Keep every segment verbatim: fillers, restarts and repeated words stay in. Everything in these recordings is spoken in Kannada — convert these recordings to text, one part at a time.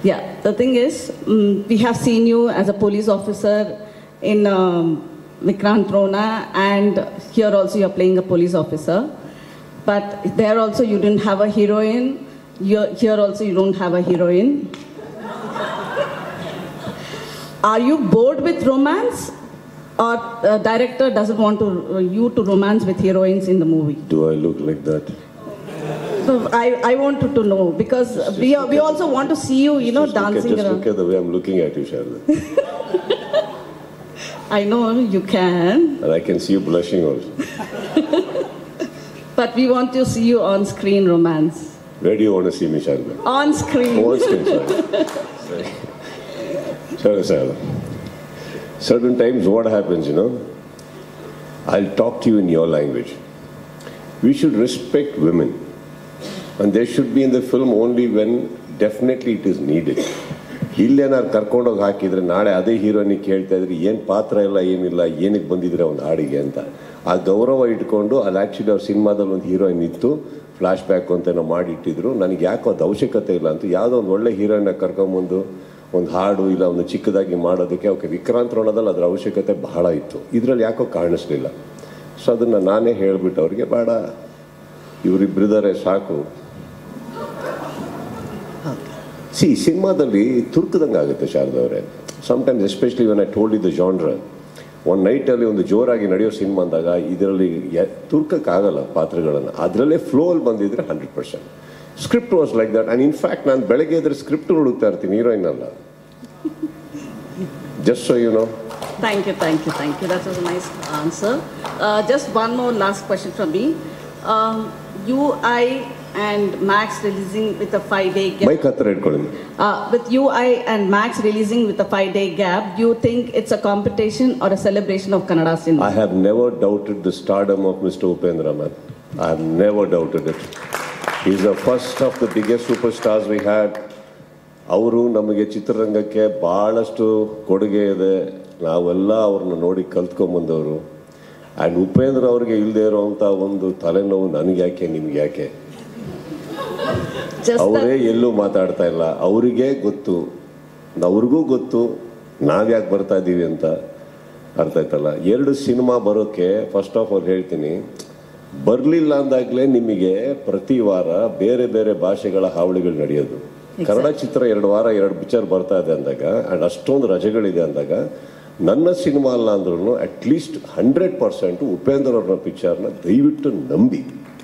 Yeah, the thing is, um, we have seen you as a police officer in um, Vikrant Rona, and here also you are playing a police officer. But there also you didn't have a heroine. You're, here also you don't have a heroine. Are you bored with romance, or uh, director doesn't want to, uh, you to romance with heroines in the movie? Do I look like that? So I, I wanted to know, because Just we, look we at- also want to see you, you know, Just look at- dancing Just around. look at the way I'm looking at you, Sharda. I know you can, And I can see you blushing also. but we want to see you on screen romance. Where do you want to see me, Sharda? On screen. Oh, screen, sorry. Sorry, Sharda. Certain times what happens, you know, I'll talk to you in your language. We should respect women. And they should be in the film only when definitely it is needed. ಇಲ್ಲೇನಾರು ಕರ್ಕೊಂಡೋಗಿ ಹಾಕಿದ್ರೆ ನಾಳೆ ಅದೇ ಹೀರೋನಿಗೆ ಕೇಳ್ತಾ ಇದ್ರೆ ಏನು ಪಾತ್ರ ಇಲ್ಲ ಏನಿಲ್ಲ ಏನಕ್ಕೆ ಬಂದಿದ್ರೆ ಒಂದು ಹಾಡಿಗೆ ಅಂತ ಆ ಗೌರವ ಇಟ್ಕೊಂಡು ಅಲ್ಲಿ ಆ್ಯಕ್ಚುಲಿ ಅವ್ರ ಸಿನಿಮಾದಲ್ಲಿ ಒಂದು ಹೀರೋಯಿನ್ ಇತ್ತು ಫ್ಲ್ಯಾಶ್ ಬ್ಯಾಕ್ ಅಂತ ಏನೋ ಮಾಡಿಟ್ಟಿದ್ರು ನನಗೆ ಯಾಕೋ ಅದು ಅವಶ್ಯಕತೆ ಇಲ್ಲ ಅಂತ ಯಾವುದೋ ಒಂದು ಒಳ್ಳೆ ಹೀರೋಯಿನ್ನ ಕರ್ಕೊಂಬಂದು ಒಂದು ಹಾಡು ಇಲ್ಲ ಒಂದು ಚಿಕ್ಕದಾಗಿ ಮಾಡೋದಕ್ಕೆ ಓಕೆ ವಿಕ್ರಾಂತ್ ರೋಣದಲ್ಲಿ ಅದರ ಅವಶ್ಯಕತೆ ಬಹಳ ಇತ್ತು ಇದರಲ್ಲಿ ಯಾಕೋ ಕಾಣಿಸ್ಲಿಲ್ಲ ಸೊ ಅದನ್ನು ನಾನೇ ಹೇಳಿಬಿಟ್ಟು ಅವ್ರಿಗೆ ಬೇಡ ಇವರಿಬ್ಬರಿದ್ದಾರೆ ಸಾಕು ಸಿ ಸಿನಿಮಾದಲ್ಲಿ ತುರ್ಕದಂಗೆ ಆಗುತ್ತೆ ಶಾರದಾ ಅವರೇ sometimes especially when I told the genre ಒಂದು ನೈಟಲ್ಲಿ ಒಂದು ಜೋರಾಗಿ ನಡೆಯೋ ಸಿನಿಮಾ ಅಂದಾಗ ಇದರಲ್ಲಿ ತುರ್ಕಕ್ಕಾಗಲ್ಲ ಪಾತ್ರಗಳನ್ನು ಅದರಲ್ಲೇ ಫ್ಲೋಲ್ಲಿ ಬಂದಿದ್ರೆ hundred percent script was like that and in fact ನಾನು ಬೆಳಗ್ಗೆ ಇದ್ರೆ ಸ್ಕ್ರಿಪ್ಟ್ ಹುಡುಕ್ತಾ ಇರ್ತೀನಿ ಹೀರೋಯಿನ್ ಅಲ್ಲ just so you know Thank you, thank you, thank you. That was a nice answer. Uh, just one more last question from me. Um, you, I, and Max releasing with a five-day gap. Mic ಹತ್ರ ಇಟ್ಕೊಳ್ಳಿ Uh, with you, I, and Max releasing with a five-day gap, do you think it's a competition or a celebration of Kannada cinema? I have never doubted the stardom of Mister Upendra, man. I have never doubted it. He's the first of the biggest superstars we had. ಅವರು ನಮಗೆ ಚಿತ್ರರಂಗಕ್ಕೆ ಭಾಳಷ್ಟು ಕೊಡುಗೆ ಇದೆ ನಾವೆಲ್ಲ ಅವ್ರನ್ನ ನೋಡಿ ಕಲ್ತ್ಕೊಂಬಂದವರು ಆ್ಯಂಡ್ ಉಪೇಂದ್ರ ಅವ್ರಿಗೆ ಇಲ್ಲದೆ ಇರೋವಂಥ ಒಂದು ತಲೆನೋವು ನನಗೆ ಯಾಕೆ ನಿಮ್ಗೆ ಯಾಕೆ Just ಅವರೇ that- ಎಲ್ಲೂ ಮಾತಾಡ್ತಾ ಇಲ್ಲ ಅವರಿಗೆ ಗೊತ್ತು ಅವ್ರಿಗೂ ಗೊತ್ತು ನಾವ್ಯಾಕೆ ಬರ್ತಾ ಇದ್ದೀವಿ ಅಂತ ಅರ್ಥ ಆಯ್ತಲ್ಲ ಎರಡು ಸಿನಿಮಾ ಬರೋಕ್ಕೆ ಫಸ್ಟ್ ಆಫ್ ಆಲ್ ಹೇಳ್ತೀನಿ ಬರಲಿಲ್ಲ ಅಂದಾಗಲೇ ನಿಮಗೆ ಪ್ರತಿ ವಾರ ಬೇರೆ ಬೇರೆ ಭಾಷೆಗಳ ಹಾವಳಿಗಳು ನಡೆಯೋದು ಕನ್ನಡ ಚಿತ್ರ ಎರಡು ವಾರ ಎರಡು ಪಿಕ್ಚರ್ ಬರ್ತಾ ಇದೆ ಅಂದಾಗ ಆ್ಯಂಡ್ ಅಷ್ಟೊಂದು ರಜೆಗಳಿದೆ ಅಂದಾಗ ನನ್ನ ಸಿನಿಮಾ ಅಲ್ಲ ಅಂದ್ರೂ ಅಟ್ಲೀಸ್ಟ್ ಹಂಡ್ರೆಡ್ ಪರ್ಸೆಂಟು ಉಪೇಂದ್ರ ಅವ್ರನ್ನ ಪಿಕ್ಚರ್ನ ದಯವಿಟ್ಟು ನಂಬಿ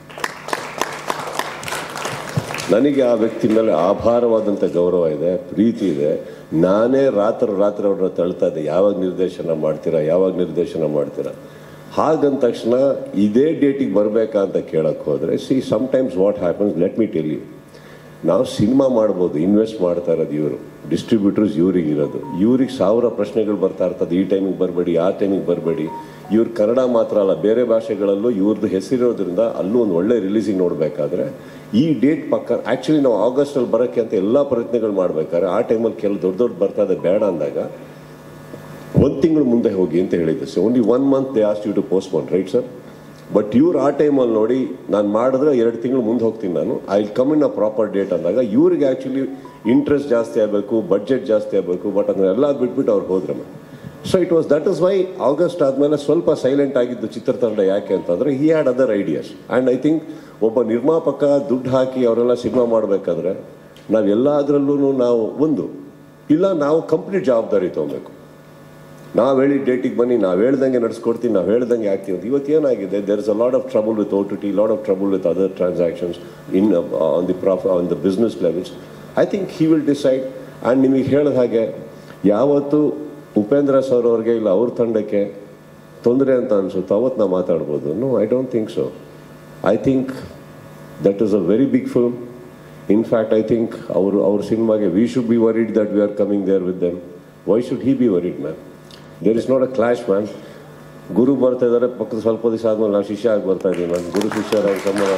ನನಗೆ ಆ ವ್ಯಕ್ತಿ ಮೇಲೆ ಅಪಾರವಾದಂಥ ಗೌರವ ಇದೆ ಪ್ರೀತಿ ಇದೆ ನಾನೇ ರಾತ್ರಿ ರಾತ್ರಿ ಅವ್ರನ್ನ ತಳ್ತಾ ಇದ್ದೆ ಯಾವಾಗ ನಿರ್ದೇಶನ ಮಾಡ್ತೀರಾ ಯಾವಾಗ ನಿರ್ದೇಶನ ಮಾಡ್ತೀರಾ ಹಾಗಂದ ತಕ್ಷಣ ಇದೇ ಡೇಟಿಗೆ ಬರಬೇಕಾ ಅಂತ ಕೇಳಕ್ಕೆ ಹೋದರೆ see sometimes what happens let me tell you ನಾವು ಸಿನಿಮಾ ಮಾಡ್ಬೋದು ಇನ್ವೆಸ್ಟ್ ಮಾಡ್ತಾ ಇರೋದು ಇವರು ಡಿಸ್ಟ್ರಿಬ್ಯೂಟರ್ಸ್ ಇವ್ರಿಗೆ ಇರೋದು ಇವ್ರಿಗೆ ಸಾವಿರ ಪ್ರಶ್ನೆಗಳು ಬರ್ತಾ ಇರ್ತದೆ ಈ ಟೈಮಿಗೆ ಬರಬೇಡಿ ಆ ಟೈಮಿಗೆ ಬರಬೇಡಿ ಇವ್ರು ಕನ್ನಡ ಮಾತ್ರ ಅಲ್ಲ ಬೇರೆ ಭಾಷೆಗಳಲ್ಲೂ ಇವ್ರದ್ದು ಹೆಸರಿರೋದ್ರಿಂದ ಅಲ್ಲೂ ಒಂದು ಒಳ್ಳೆ ರಿಲೀಸಿಂಗ್ ನೋಡಬೇಕಾದ್ರೆ ಈ ಡೇಟ್ ಪಕ್ಕ ಆ್ಯಕ್ಚುಲಿ ನಾವು ಆಗಸ್ಟಲ್ಲಿ ಬರೋಕ್ಕೆ ಅಂತ ಎಲ್ಲ ಪ್ರಯತ್ನಗಳು ಮಾಡಬೇಕಾದ್ರೆ ಆ ಟೈಮಲ್ಲಿ ಕೆಲವು ದೊಡ್ಡ ದೊಡ್ಡ ಬರ್ತಾ ಇದೆ ಬೇಡ ಅಂದಾಗ ಒಂದು ತಿಂಗಳು ಮುಂದೆ ಹೋಗಿ ಅಂತ ಹೇಳಿದ್ದೆ so only one month they asked you to postpone right sir but ಇವ್ರು ಆ ಟೈಮಲ್ಲಿ ನೋಡಿ ನಾನು ಮಾಡಿದ್ರೆ ಎರಡು ತಿಂಗಳು ಮುಂದೆ ಹೋಗ್ತೀನಿ ನಾನು I will come in a proper date ಅಂದಾಗ ಇವ್ರಿಗೆ ಆ್ಯಕ್ಚುಲಿ ಇಂಟ್ರೆಸ್ಟ್ ಜಾಸ್ತಿ ಆಗಬೇಕು ಬಡ್ಜೆಟ್ ಜಾಸ್ತಿ ಆಗಬೇಕು ಬಟ್ ಅದನ್ನೆಲ್ಲ ಬಿಟ್ಬಿಟ್ಟು ಅವ್ರು ಹೋದ್ರಮ್ಮ so it was that is why August ಆದಮೇಲೆ ಸ್ವಲ್ಪ ಸೈಲೆಂಟ್ ಆಗಿದ್ದು ಚಿತ್ರತಂಡ ಯಾಕೆ ಅಂತಂದರೆ he had other ideas and I think ಒಬ್ಬ ನಿರ್ಮಾಪಕ ದುಡ್ಡು ಹಾಕಿ ಅವರೆಲ್ಲ ಸಿನಿಮಾ ಮಾಡಬೇಕಾದ್ರೆ ನಾವೆಲ್ಲದರಲ್ಲೂ ನಾವು ಒಂದು ಇಲ್ಲ ನಾವು ಕಂಪ್ಲೀಟ್ ಜವಾಬ್ದಾರಿ ತೊಗೊಬೇಕು ನಾವು ಹೇಳಿ ಡೇಟಿಗೆ ಬನ್ನಿ ನಾವು ಹೇಳ್ದಂಗೆ ನಡೆಸ್ಕೊಡ್ತೀವಿ ನಾವು ಹೇಳ್ದಂಗೆ ಆಗ್ತೀವಿ ಅಂತ ಇವತ್ತು ಏನಾಗಿದೆ there is a lot of trouble with O T T lot of trouble with other transactions in on the prof on the business levels I think he will decide and ನಿಮಗೆ ಹೇಳಿದ ಹಾಗೆ ಯಾವತ್ತು ಉಪೇಂದ್ರ ಸರ್ ಅವ್ರಿಗೆ ಇಲ್ಲ ಅವ್ರ ತಂಡಕ್ಕೆ ತೊಂದರೆ ಅಂತ ಅನಿಸುತ್ತೋ ಅವತ್ತು ನಾವು ಮಾತಾಡ್ಬೋದು no I don't think so I think that is a very big film in fact I think ಅವರು ಅವ್ರ ಸಿನಿಮಾಗೆ we should be worried that we are coming there with them why should he be worried ma'am there is not a clash ma'am ಗುರು ಬರ್ತಾ ಇದ್ದಾರೆ ಪಕ್ಕದ ಸ್ವಲ್ಪ ದಿವಸ ಆದ್ಮೇಲೆ ನಾವು ಶಿಷ್ಯ ಆಗಿ ಬರ್ತಾ ಇದ್ದೀವಿ ಮ್ಯಾಮ್ ಗುರು ಶಿಷ್ಯರ ಸಂಬಂಧ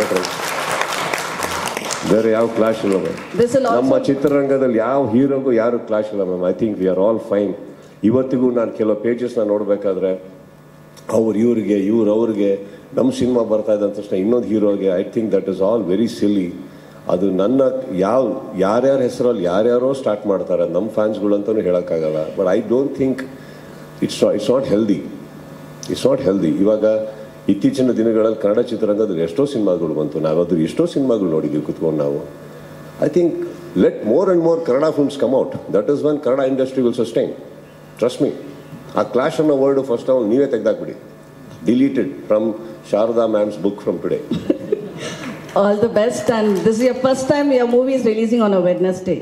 ಬೇರೆ ಯಾವ ಕ್ಲಾಶ್ ಇಲ್ಲ ಮ್ಯಾಮ್ ನಮ್ಮ ಚಿತ್ರರಂಗದಲ್ಲಿ ಯಾವ ಹೀರೋಗೂ ಯಾರು ಕ್ಲಾಶ್ ಇಲ್ಲ ma'am I think we are all fine ಇವತ್ತಿಗೂ ನಾನು ಕೆಲವು ಪೇಜಸ್ನ ನೋಡಬೇಕಾದ್ರೆ ಅವ್ರು ಇವ್ರಿಗೆ ಇವ್ರು ಅವ್ರಿಗೆ ನಮ್ಮ ಸಿನಿಮಾ ಬರ್ತಾ ಇದೆ ಅಂತ ತಕ್ಷಣ ಇನ್ನೊಂದು ಹೀರೋಗೆ I think that is all very silly ಅದು ನನ್ನ ಯಾವ ಯಾರ್ಯಾರ ಹೆಸರಲ್ಲಿ ಯಾರ್ಯಾರೋ ಸ್ಟಾರ್ಟ್ ಮಾಡ್ತಾರೆ, ನಮ್ಮ ಫ್ಯಾನ್ಸ್ಗಳು ಅಂತಲೂ ಹೇಳೋಕ್ಕಾಗಲ್ಲ. But I don't think it's it's not healthy it's not healthy. ಇವಾಗ ಇತ್ತೀಚಿನ ದಿನಗಳಲ್ಲಿ ಕನ್ನಡ ಚಿತ್ರರಂಗದಲ್ಲಿ ಎಷ್ಟೋ ಸಿನಿಮಾಗಳು ಬಂತು, ನಾವದು ಎಷ್ಟೋ ಸಿನಿಮಾಗಳು ನೋಡಿದ್ದೀವಿ ಕುತ್ಕೊಂಡು ನಾವು. I think let more and more Kannada films come out. That is one Kannada industry will sustain. Trust me. ಆ ಕ್ಲಾಶ್ ಅನ್ನೋ ವರ್ಡ್ ಫಸ್ಟ್ ಆಫ್ ಆಲ್ ನೀವೇ ತೆಗೆದಾಕ್ಬಿಡಿ. Deleted from Sharada ma'am's book from today. All the best, and this is your first time your movie is releasing on a Wednesday.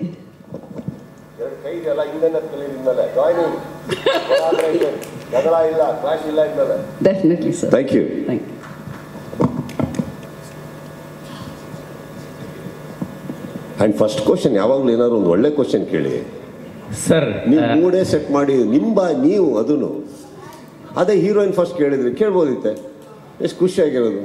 Definitely, sir. Thank you. Thank you. And first question, ಯಾವಾಗಲೂ ಏನಾದ್ರು ಒಂದು ಒಳ್ಳೆ ಕ್ವಶನ್ ಕೇಳಿ ಸರ್. ನೀವು ಮೂಡೇ ಸೆಟ್ ಮಾಡಿ ನಿಮ್ಮ ನೀವು ಅದನ್ನು ಅದೇ ಹೀರೋಯಿನ್ ಫಸ್ಟ್ ಕೇಳಿದ್ರಿ ಕೇಳ್ಬೋದಿತ್ತೆ, ಎಷ್ಟು ಖುಷಿಯಾಗಿರೋದು.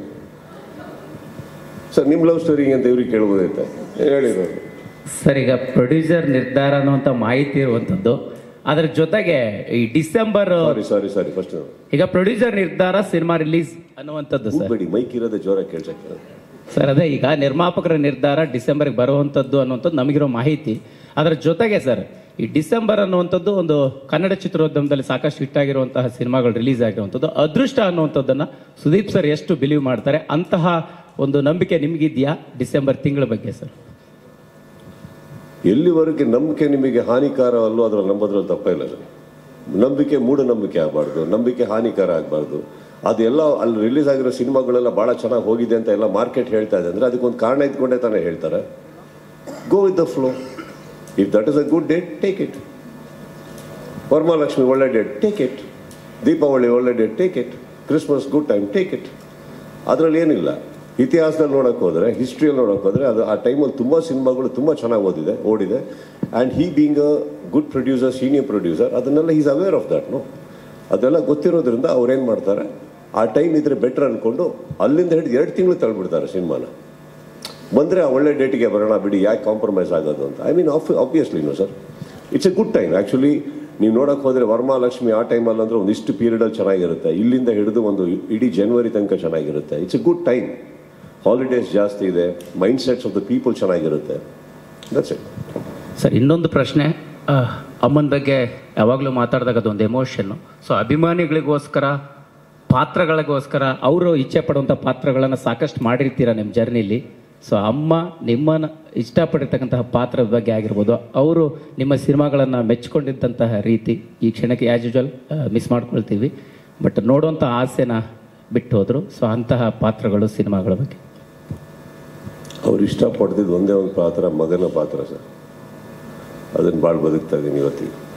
ಸರ್ ನಿಮ್ಮ ಲವ್ ಸ್ಟೋರಿ ಅಂತ ಇವ್ರಿಗೆ ಕೇಳ್ಬೋದೈತೆ ಹೇಳಿರೋದು. ಸರ್ ಈಗ ಪ್ರೊಡ್ಯೂಸರ್ ನಿರ್ಧಾರ ಅನ್ನುವಂಥ ಮಾಹಿತಿ ಇರುವಂಥದ್ದು, ಅದರ ಜೊತೆಗೆ ಈ December sorry sorry sorry first ಈಗ ಪ್ರೊಡ್ಯೂಸರ್ ನಿರ್ಧಾರ ಸಿನಿಮಾ ರಿಲೀಸ್ ಅನ್ನುವಂಥದ್ದು ಸರ್. ಬಿಡಿ ಮೈಕ್ ಇರೋದೇ ಜೋರ ಕೇಳ್ಸಕ್ಕೆ ಸರ್. ಅದೇ ಈಗ ನಿರ್ಮಾಪಕರ ನಿರ್ಧಾರ ಡಿಸೆಂಬರ್ಗೆ ಬರುವಂಥದ್ದು ಅನ್ನುವಂಥದ್ದು ನಮಗಿರೋ ಮಾಹಿತಿ. ಅದರ ಜೊತೆಗೆ ಸರ್ ಈ ಡಿಸೆಂಬರ್ ಅನ್ನುವಂಥದ್ದು ಒಂದು ಕನ್ನಡ ಚಿತ್ರೋದ್ಯಮದಲ್ಲಿ ಸಾಕಷ್ಟು ಹಿಟ್ ಆಗಿರುವಂತಹ ಸಿನಿಮಾಗಳು ರಿಲೀಸ್ ಆಗಿರುವಂಥದ್ದು ಅದೃಷ್ಟ ಅನ್ನುವಂಥದ್ದನ್ನು ಸುದೀಪ್ ಸರ್ ಎಷ್ಟು ಬಿಲೀವ್ ಮಾಡ್ತಾರೆ, ಅಂತಹ ಒಂದು ನಂಬಿಕೆ ನಿಮಗಿದೆಯಾ ಡಿಸೆಂಬರ್ ತಿಂಗಳ ಬಗ್ಗೆ ಸರ್? ಎಲ್ಲಿವರೆಗೆ ನಂಬಿಕೆ ನಿಮಗೆ ಹಾನಿಕಾರ ಅಲ್ಲೋ ಅದ್ರಲ್ಲಿ ನಂಬೋದ್ರಲ್ಲಿ ತಪ್ಪಿಲ್ಲ ಸರ್. ನಂಬಿಕೆ ಮೂಢನಂಬಿಕೆ ಆಗಬಾರ್ದು, ನಂಬಿಕೆ ಹಾನಿಕಾರ ಆಗಬಾರ್ದು. ಅದೆಲ್ಲ ಅಲ್ಲಿ ರಿಲೀಸ್ ಆಗಿರೋ ಸಿನಿಮಾಗಳೆಲ್ಲ ಭಾಳ ಚೆನ್ನಾಗಿ ಹೋಗಿದೆ ಅಂತ ಎಲ್ಲ ಮಾರ್ಕೆಟ್ ಹೇಳ್ತಾ ಇದೆ ಅಂದರೆ ಅದಕ್ಕೊಂದು ಕಾರಣ ಇದ್ಕೊಂಡೇ ತಾನೇ ಹೇಳ್ತಾರೆ. Go with the flow. If that is a good date, take it. Varamahalakshmi ಒಳ್ಳೆ ಡೇಟ್, ಟೇಕ್ ಇಟ್. ದೀಪಾವಳಿ ಒಳ್ಳೆ date, take it. Christmas good time, take it. ಅದರಲ್ಲಿ ಏನಿಲ್ಲ. ಇತಿಹಾಸದಲ್ಲಿ ನೋಡೋಕೆ ಹೋದರೆ, ಹಿಸ್ಟ್ರಿಯಲ್ಲಿ ನೋಡೋಕೆ ಹೋದರೆ ಅದು ಆ ಟೈಮಲ್ಲಿ ತುಂಬ ಸಿನಿಮಾಗಳು ತುಂಬ ಚೆನ್ನಾಗಿ ಓದಿದೆ ಓಡಿದೆ. And he being a good producer, senior producer, ಅದನ್ನೆಲ್ಲ is aware of that. No, ಅದೆಲ್ಲ ಗೊತ್ತಿರೋದ್ರಿಂದ ಅವ್ರೇನು ಮಾಡ್ತಾರೆ, ಆ ಟೈಮ್ ಇದ್ರೆ ಬೆಟ್ರ್ ಅಂದ್ಕೊಂಡು ಅಲ್ಲಿಂದ ಹಿಡಿದು ಎರಡು ತಿಂಗಳು ತಳ್ಬಿಡ್ತಾರೆ ಸಿನಿಮಾನ. ಬಂದರೆ ಆ ಒಳ್ಳೆ ಡೇಟಿಗೆ ಬರೋಣ ಬಿಡಿ, ಯಾಕೆ ಕಾಂಪ್ರಮೈಸ್ ಆಗೋದು ಅಂತ. I mean of obviously no sir, it's a good time. Actually ನೀವು ನೋಡೋಕೆ ಹೋದರೆ ವರಮಹಾಲಕ್ಷ್ಮಿ ಆ ಟೈಮಲ್ಲಿ ಅಂದರೆ ಒಂದಿಷ್ಟು ಪೀರಿಯಡಲ್ಲಿ ಚೆನ್ನಾಗಿರುತ್ತೆ, ಇಲ್ಲಿಂದ ಹಿಡಿದು ಒಂದು ಇಡೀ ಜನವರಿ ತನಕ ಚೆನ್ನಾಗಿರುತ್ತೆ. It's a good time. Holidays ಜಾಸ್ತಿ ಇದೆ, mind sets of the people ಚೆನ್ನಾಗಿರುತ್ತೆ. That's it sir. ಇನ್ನೊಂದು ಪ್ರಶ್ನೆ, ಅಮ್ಮನ ಬಗ್ಗೆ ಯಾವಾಗಲೂ ಮಾತಾಡಿದಾಗ ಅದೊಂದು ಎಮೋಷನ್ನು. ಸೊ ಅಭಿಮಾನಿಗಳಿಗೋಸ್ಕರ, ಪಾತ್ರಗಳಿಗೋಸ್ಕರ ಅವರು ಇಚ್ಛೆ ಪಡುವಂಥ ಪಾತ್ರಗಳನ್ನು ಸಾಕಷ್ಟು ಮಾಡಿರ್ತೀರ ನಿಮ್ಮ ಜರ್ನಿಲಿ. ಸೊ ಅಮ್ಮ ನಿಮ್ಮನ್ನು ಇಷ್ಟಪಟ್ಟಿರ್ತಕ್ಕಂತಹ ಪಾತ್ರದ ಬಗ್ಗೆ ಆಗಿರ್ಬೋದು, ಅವರು ನಿಮ್ಮ ಸಿನಿಮಾಗಳನ್ನು ಮೆಚ್ಕೊಂಡಿದ್ದಂತಹ ರೀತಿ ಈ ಕ್ಷಣಕ್ಕೆ ಆ್ಯಸ್ ಯೂಶುವಲ್ ಮಿಸ್ ಮಾಡ್ಕೊಳ್ತೀವಿ. ಬಟ್ ನೋಡುವಂಥ ಆಸೆನ ಬಿಟ್ಟು ಹೋದರು. ಸೊ ಅಂತಹ ಪಾತ್ರಗಳು, ಸಿನಿಮಾಗಳ ಬಗ್ಗೆ ಅವ್ರು ಇಷ್ಟಪಡ್ತಿದ್ದು ಒಂದೇ ಒಂದು ಪಾತ್ರ, ಮಗನ ಪಾತ್ರ ಸರ್. ಅದನ್ನು ಭಾಳ ಬದುಕ್ತಾ ಇದ್ದೀನಿ ಇವತ್ತಿಗೆ.